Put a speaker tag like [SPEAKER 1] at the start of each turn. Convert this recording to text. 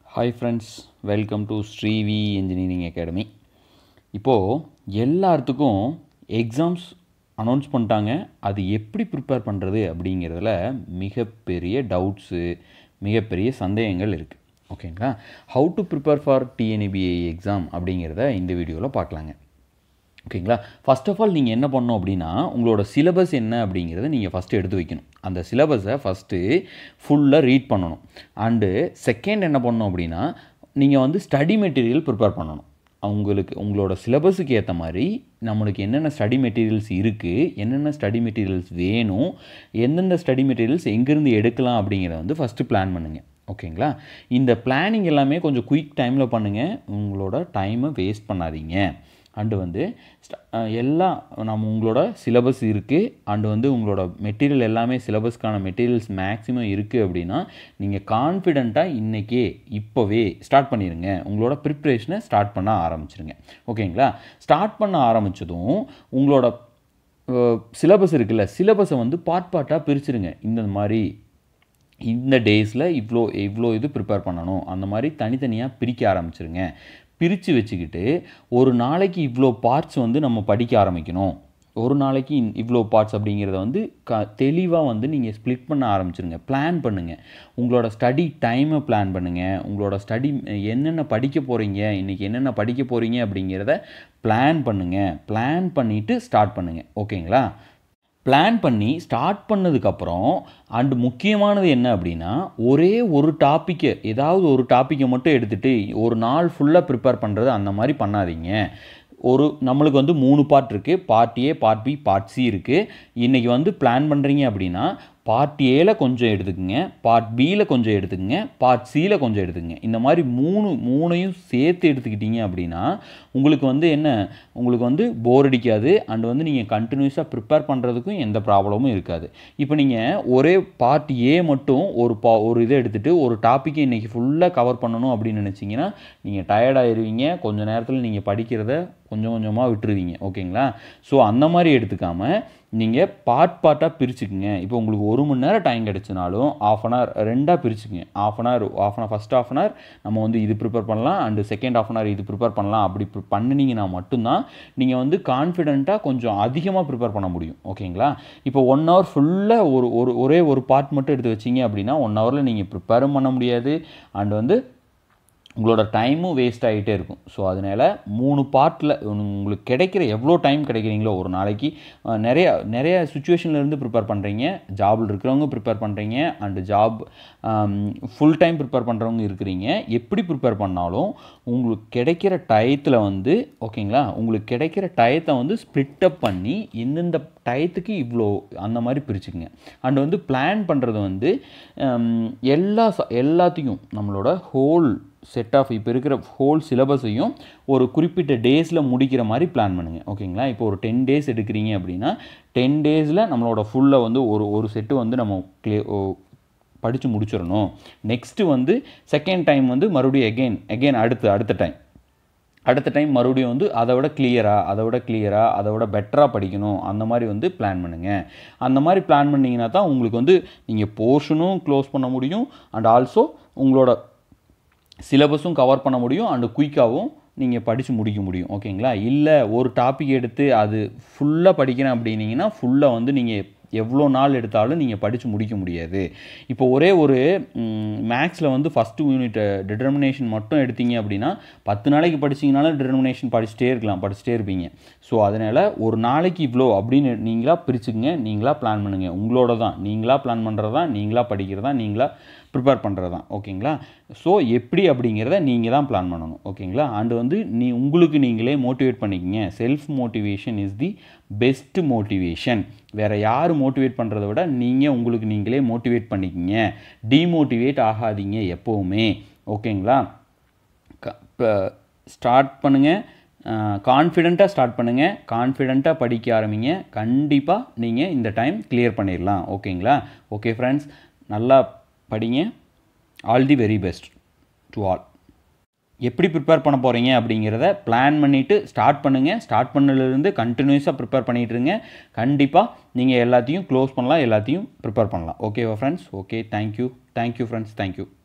[SPEAKER 1] Hi friends, welcome to SreeVee Engineering Academy. இப்போது எல்லாத்துக்கும் exams announce பண்ணிட்டாங்க. அது எப்படி ப்ரிப்பேர் பண்ணுறது அப்படிங்கிறதுல மிகப்பெரிய டவுட்ஸு, மிகப்பெரிய சந்தேகங்கள் இருக்குது. ஓகேங்களா? How to prepare for TNEB AE exam அப்படிங்கிறத இந்த வீடியோவில் பார்க்கலாங்க. ஓகேங்களா? ஃபர்ஸ்ட் ஆஃப் ஆல் நீங்கள் என்ன பண்ணணும் அப்படின்னா, உங்களோட சிலபஸ் என்ன அப்படிங்கிறத நீங்கள் ஃபஸ்ட்டு எடுத்து வைக்கணும். அந்த சிலபஸை ஃபஸ்ட்டு ஃபுல்லாக ரீட் பண்ணணும். அண்டு செகண்ட் என்ன பண்ணணும் அப்படின்னா, நீங்கள் ஸ்டடி மெட்டீரியல் ப்ரிப்பேர் பண்ணணும். உங்களோட சிலபஸுக்கு ஏற்ற மாதிரி நம்மளுக்கு என்னென்ன ஸ்டடி மெட்டீரியல்ஸ் இருக்குது, என்னென்ன ஸ்டடி மெட்டீரியல்ஸ் வேணும், எந்தெந்த ஸ்டடி மெட்டீரியல்ஸ் எங்கேருந்து எடுக்கலாம் அப்படிங்கிறத ஃபஸ்ட்டு பிளான் பண்ணுங்கள். ஓகேங்களா? இந்த பிளானிங் எல்லாமே கொஞ்சம் குயிக் டைமில் பண்ணுங்கள். உங்களோட டைமை வேஸ்ட் பண்ணாதீங்க. அண்டு எல்லாம் உங்களோட சிலபஸ் இருக்குது. அண்டு உங்களோட மெட்டீரியல் எல்லாமே சிலபஸ்க்கான மெட்டீரியல்ஸ் மேக்ஸிமம் இருக்குது அப்படின்னா நீங்கள் கான்ஃபிடெண்ட்டாக இன்றைக்கே இப்போவே ஸ்டார்ட் பண்ணிடுங்க. உங்களோட ப்ரிப்ரேஷனை ஸ்டார்ட் பண்ண ஆரம்பிச்சிருங்க. ஓகேங்களா? ஸ்டார்ட் பண்ண ஆரம்பித்ததும் உங்களோட சிலபஸ் இருக்குல்ல, சிலபஸை பார்ட்டாக பிரிச்சுருங்க. இந்த மாதிரி இந்த டேஸில் இவ்வளோ இது ப்ரிப்பேர் பண்ணணும், அந்த மாதிரி தனித்தனியாக பிரிக்க ஆரம்பிச்சிருங்க. பிரித்து வச்சுக்கிட்டு ஒரு நாளைக்கு இவ்வளோ பார்ட்ஸ் நம்ம படிக்க ஆரம்பிக்கணும். ஒரு நாளைக்கு இவ்வளோ பார்ட்ஸ் அப்படிங்கிறத தெளிவாக நீங்கள் ஸ்ப்ளிட் பண்ண ஆரம்பிச்சிருங்க. பிளான் பண்ணுங்கள். உங்களோட ஸ்டடி டைமை பிளான் பண்ணுங்கள். உங்களோட ஸ்டடி என்னென்ன படிக்க போகிறீங்க, இன்றைக்கி என்னென்ன படிக்க போகிறீங்க அப்படிங்கிறத பிளான் பண்ணுங்கள். பிளான் பண்ணிவிட்டு ஸ்டார்ட் பண்ணுங்கள். ஓகேங்களா? பிளான் பண்ணி ஸ்டார்ட் பண்ணதுக்கப்புறம் அண்டு முக்கியமானது என்ன அப்படின்னா, ஒரே ஒரு டாப்பிக்கை ஏதாவது ஒரு டாப்பிக்கை மட்டும் எடுத்துகிட்டு ஒரு நாள் ஃபுல்லாக ப்ரிப்பேர் பண்ணுறது அந்த மாதிரி பண்ணாதீங்க. நம்மளுக்கு 3 பார்ட் இருக்குது. Part A, part B, part C இருக்குது. இன்றைக்கி பிளான் பண்ணுறீங்க அப்படின்னா பார்ட் ஏல கொஞ்சம் எடுத்துக்கங்க, பார்ட் பியில் கொஞ்சம் எடுத்துக்கங்க, பார்ட் சியில் கொஞ்சம் எடுத்துக்கங்க. இந்த மாதிரி மூணையும் சேர்த்து எடுத்துக்கிட்டீங்க அப்படின்னா உங்களுக்கு போர் அடிக்காது. அண்டு நீங்கள் கண்டினியூஸாக ப்ரிப்பேர் பண்ணுறதுக்கும் எந்த ப்ராப்ளமும் இருக்காது. இப்போ நீங்கள் ஒரே பார்ட் ஏ மட்டும் ஒரு இதை எடுத்துகிட்டு ஒரு டாப்பிக்கை இன்றைக்கி ஃபுல்லாக கவர் பண்ணணும் அப்படின்னு நினச்சிங்கன்னா நீங்கள் டயர்டாயிருவீங்க. கொஞ்சம் நேரத்தில் நீங்கள் படிக்கிறத கொஞ்சம் கொஞ்சமாக விட்டுருவீங்க. ஓகேங்களா? ஸோ அந்த மாதிரி எடுத்துக்காமல் நீங்கள் பார்ட்டாக பிரிச்சுக்குங்க. இப்போ உங்களுக்கு 1 மணி நேரம் டைம் கிடச்சினாலும் ½ அன் ஹவர் ரெண்டாக பிரிச்சுக்குங்க. ஃபஸ்ட் ½ அன் ஹவர் நம்ம இது ப்ரிப்பேர் பண்ணலாம். அண்டு செகண்ட் ½ அன் ஹவர் இது ப்ரிப்பேர் பண்ணலாம். அப்படி பண்ணினீங்கன்னா மட்டும்தான் நீங்கள் கான்ஃபிடெண்ட்டாக கொஞ்சம் அதிகமாக ப்ரிப்பேர் பண்ண முடியும். ஓகேங்களா? இப்போ 1 ஹவர் ஃபுல்லாக ஒரே ஒரு பார்ட் மட்டும் எடுத்து வச்சிங்க அப்படின்னா 1 ஹவரில் நீங்கள் ப்ரிப்பேரும் பண்ண முடியாது. அண்டு உங்களோட டைமும் வேஸ்ட் ஆகிட்டே இருக்கும். ஸோ அதனால் 3 பார்ட்டில் உங்களுக்கு கிடைக்கிற எவ்வளோ டைம் கிடைக்கிறீங்களோ ஒரு நாளைக்கு நிறைய சுச்சுவேஷன்லேருந்து ப்ரிப்பேர் பண்ணுறீங்க. ஜாபில் இருக்கிறவங்க ப்ரிப்பேர் பண்ணுறீங்க. And job full time prepare பண்ணுறவங்க இருக்கிறீங்க. எப்படி ப்ரிப்பேர் பண்ணாலும் உங்களுக்கு கிடைக்கிற டயத்தில் ஓகேங்களா, உங்களுக்கு கிடைக்கிற டயத்தை ஸ்ப்ளிட் அப் பண்ணி இந்தந்த டயத்துக்கு இவ்வளோ அந்த மாதிரி பிரிச்சுக்குங்க. அண்டு பிளான் பண்ணுறது எல்லாத்தையும் நம்மளோட ஹோல் செட் ஆஃப் இப்போ இருக்கிற ஹோல் சிலபஸையும் ஒரு குறிப்பிட்ட டேஸில் முடிக்கிற மாதிரி பிளான் பண்ணுங்கள். ஓகேங்களா? இப்போ ஒரு 10 டேஸ் எடுக்கிறீங்க அப்படின்னா 10 டேஸில் நம்மளோட ஃபுல்லாக ஒரு செட்டு நம்ம படித்து முடிச்சிடணும். நெக்ஸ்ட்டு செகண்ட் டைம் மறுபடியும் எகெயின் அடுத்த டைம் மறுபடியும் அதை விட கிளியராக அதை விட பெட்டராக படிக்கணும். அந்த மாதிரி பிளான் பண்ணுங்கள். அந்த மாதிரி பிளான் பண்ணிங்கன்னா தான் உங்களுக்கு நீங்கள் போர்ஷனும் க்ளோஸ் பண்ண முடியும். அண்ட் ஆல்சோ உங்களோட சிலபஸும் கவர் பண்ண முடியும். அண்டு குயிக்காகவும் நீங்கள் படித்து முடிக்க முடியும். ஓகேங்களா? இல்லை ஒரு டாபிக் எடுத்து அது ஃபுல்லாக படிக்கிறேன் அப்படின்னீங்கன்னா ஃபுல்லாக நீங்கள் எவ்வளோ நாள் எடுத்தாலும் நீங்கள் படித்து முடிக்க முடியாது. இப்போ ஒரே ஒரு மேக்ஸில் ஃபஸ்ட்டு யூனிட் டிட்டர்மினேஷன் மட்டும் எடுத்தீங்க அப்படின்னா 10 நாளைக்கு படிச்சிங்கனாலும் டிட்டர்மினேஷன் படிச்சுட்டே இருப்பீங்க. ஸோ அதனால் ஒரு நாளைக்கு இவ்வளோ அப்படின்னு நீங்களாக பிரிச்சுக்குங்க. நீங்களாக பிளான் பண்ணுங்கள். உங்களோட தான் நீங்களாக பிளான் பண்ணுறது தான், நீங்களாக படிக்கிறது தான், நீங்களாக ப்ரிப்பேர் பண்ணுறது தான். ஓகேங்களா? ஸோ எப்படி அப்படிங்கிறத நீங்கள் தான் பிளான் பண்ணணும். ஓகேங்களா? அண்டு உங்களுக்கு நீங்களே மோட்டிவேட் பண்ணிக்கங்க. Self motivation is the best motivation. வேறு யார் மோட்டிவேட் பண்ணுறத விட நீங்கள் உங்களுக்கு நீங்களே மோட்டிவேட் பண்ணிக்கங்க. டிமோட்டிவேட் ஆகாதீங்க எப்போவுமே. ஓகேங்களா? ஸ்டார்ட் பண்ணுங்கள். கான்ஃபிடெண்ட்டாக ஸ்டார்ட் பண்ணுங்கள். கான்ஃபிடெண்ட்டாக படிக்க ஆரம்பிங்க. கண்டிப்பாக நீங்கள் இந்த டைம் கிளியர் பண்ணிடலாம். ஓகேங்களா? ஓகே ஃப்ரெண்ட்ஸ், நல்லா படிங்க. All the very best to all. எப்படி ப்ரிப்பேர் பண்ண போகிறீங்க அப்படிங்கிறத பிளான் பண்ணிவிட்டு ஸ்டார்ட் பண்ணுங்கள். ஸ்டார்ட் பண்ணலேருந்து கண்டினியூஸாக ப்ரிப்பேர் பண்ணிகிட்ருங்க. கண்டிப்பாக நீங்கள் எல்லாத்தையும் க்ளோஸ் பண்ணலாம், எல்லாத்தையும் ப்ரிப்பேர் பண்ணலாம். ஓகேவா friends? Okay, thank you friends, thank you.